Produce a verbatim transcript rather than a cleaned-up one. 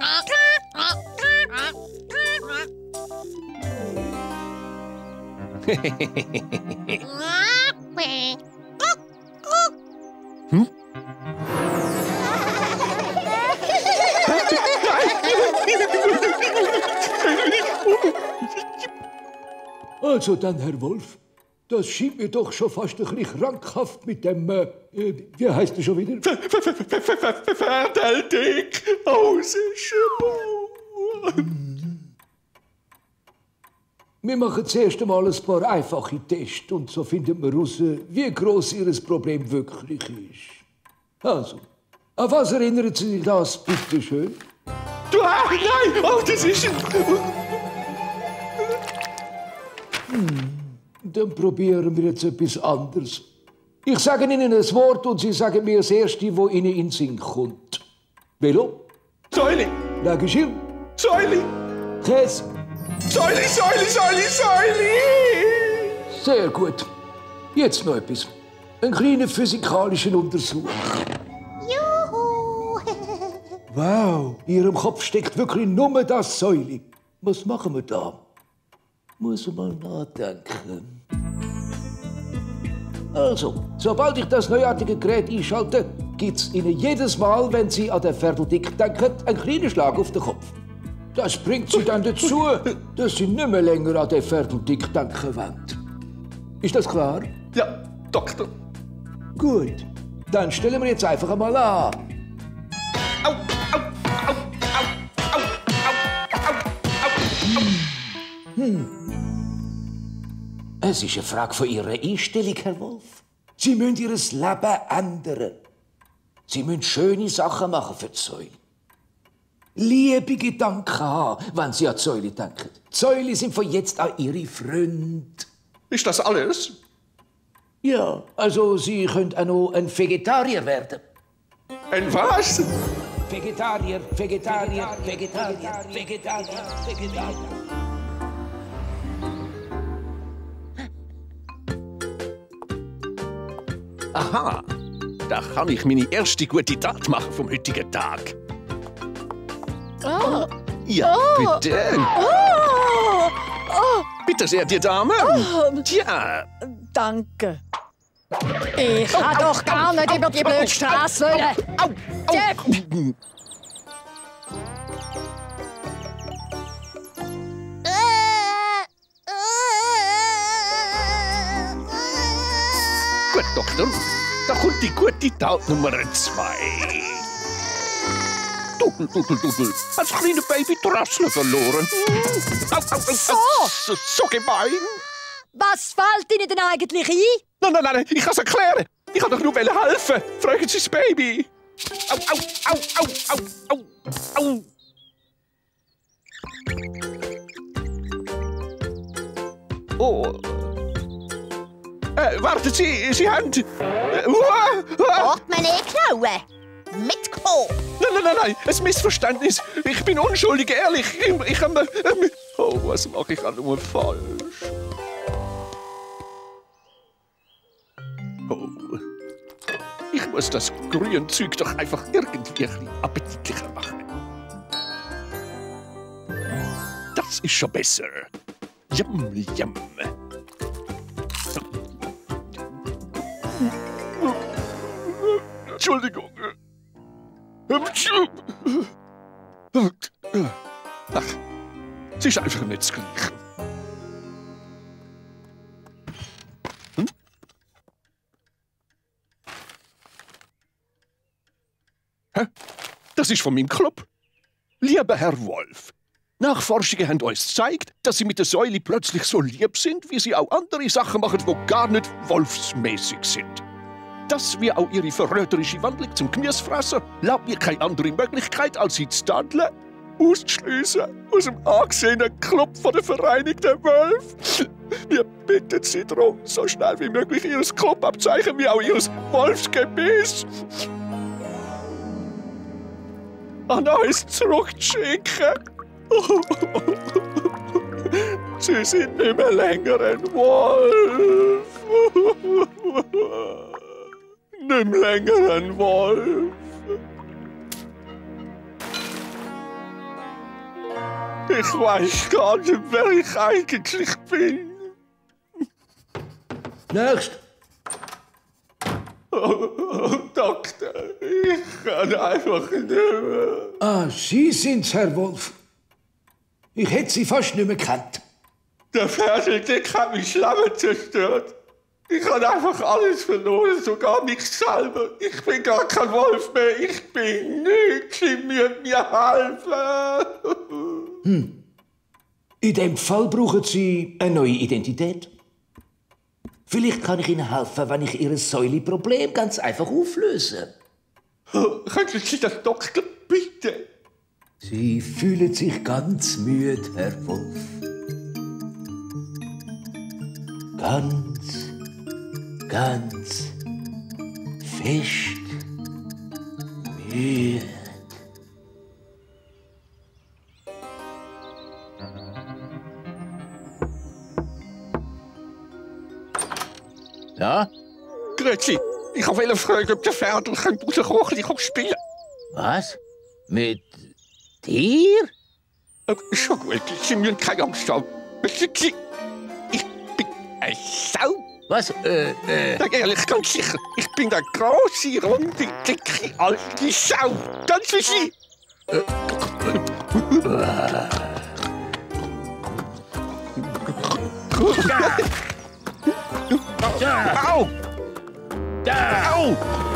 Hm? Also dann, Herr Wolf, das scheint mir doch schon fast ein bisschen krankhaft mit dem, äh, wie heißt er schon wieder? Ferdel aus Wir machen zuerst einmal ein paar einfache Tests und so finden wir heraus, wie gross Ihr Problem wirklich ist. Also, an was erinnern Sie sich das, bitte schön? Du, ah, nein! Oh, das ist ein... Hm, dann probieren wir jetzt etwas anderes. Ich sage Ihnen ein Wort und Sie sagen mir das Erste, das Ihnen in den Sinn kommt. Velo? Säule! Lagerschirm? Säule! Käse? Säule, Säule, Säule, Säule! Sehr gut. Jetzt noch etwas. Einen kleinen physikalischen Untersuch. Juhu! Wow, in Ihrem Kopf steckt wirklich nur das Säule. Was machen wir da? Muss mal nachdenken. Also, sobald ich das neuartige Gerät einschalte, gibt es Ihnen jedes Mal, wenn Sie an den Ferdel denken, einen kleinen Schlag auf den Kopf. Das bringt Sie dann dazu, dass Sie nicht mehr länger an den Ferdel denken wollen. Ist das klar? Ja, Doktor. Gut, dann stellen wir jetzt einfach einmal an. Au, au, au, au, au, au, au, au, au. Hm. Es ist eine Frage von Ihrer Einstellung, Herr Wolf. Sie müssen Ihr Leben ändern. Sie müssen schöne Sachen machen für die Säule. Liebe Gedanken haben, wenn Sie an die Säule denken. Die Säule sind von jetzt an Ihre Freunde. Ist das alles? Ja, also Sie können auch noch ein Vegetarier werden. Ein was? Vegetarier, Vegetarier, Vegetarier, Vegetarier, Vegetarier. Aha, da kann ich meine erste gute Tat machen vom heutigen Tag. Oh. Ja, Oh. bitte. Oh. Oh. Bitte sehr, die Dame. Oh. Tja. Danke. Ich kann doch gar nicht über die blöde Straße wollen. Au, au. Gut, Doktor. Da kommt die gute Tat Nummer zwei. Dudel, dudel, dudel. Als kleine Baby Drassel verloren. Au, au, au, So. au. So, so gemein. Was fällt Ihnen denn eigentlich ein? Nein, nein, nein, ich kann es erklären. Ich kann doch nur helfen. Fragen Sie das Baby. Au, au, au, au, au, au, au. Oh. Äh, warten Sie, Sie haben... Äh, uah, uah. Hat man nicht genommen? Mitgekommen? Nein, nein, nein, nein, ein Missverständnis. Ich bin unschuldig, ehrlich. Ich, ich habe... Äh, oh, was mache ich auch nur falsch? Oh. Ich muss das grüne Zeug doch einfach irgendwie ein bisschen appetitlicher machen. Das ist schon besser. Yum, yum. Entschuldigung. Ach, es ist einfach nicht das Gleiche. Hm? Hä? Das ist von meinem Club. Lieber Herr Wolf, Nachforschungen haben uns gezeigt, dass Sie mit der Säule plötzlich so lieb sind, wie Sie auch andere Sachen machen, die gar nicht wolfsmäßig sind. Dass wir auch Ihre verräterische Wandlung zum Gemüsefresser lässt mir keine andere Möglichkeit, als Sie zu tadeln, auszuschliessen aus dem angesehenen Club von der Vereinigten Wölfe. Wir bitten Sie darum, so schnell wie möglich Ihr Clubabzeichen wie auch Ihr Wolfsgebiss an uns zurückzuschicken. Sie sind nicht mehr länger ein Wolf. Nicht mehr länger ein Wolf. Ich weiß gar nicht, wer ich eigentlich bin. Nächst. Oh, oh, Doktor, ich kann einfach nicht mehr. Ah, Sie sind's, Herr Wolf. Ich hätte Sie fast nicht mehr gekannt. Der Ferdel hat mein Leben zerstört. Ich habe einfach alles verloren, sogar mich selber. Ich bin gar kein Wolf mehr, ich bin nichts. Sie müssen mir helfen. Hm. In dem Fall brauchen Sie eine neue Identität. Vielleicht kann ich Ihnen helfen, wenn ich Ihr Säule-Problem ganz einfach auflöse. Oh, könnten Sie das, Doktor, bitte? Sie fühlen sich ganz müde, Herr Wolf. Ganz, ganz fest müde. Ja? Grüezi, ich wollte fragen, ob der Ferdel rauskommen und spielen. Was? Mit dir? Äh, schon gut, Sie müssen keine Angst haben. Wissen Sie, ich bin eine Sau. Was? Äh, äh... Sag ehrlich, ganz sicher, ich bin eine grosse, runde, dicke, alte Sau. Ganz wie Sie. Äh. Da! Au! Da! Au!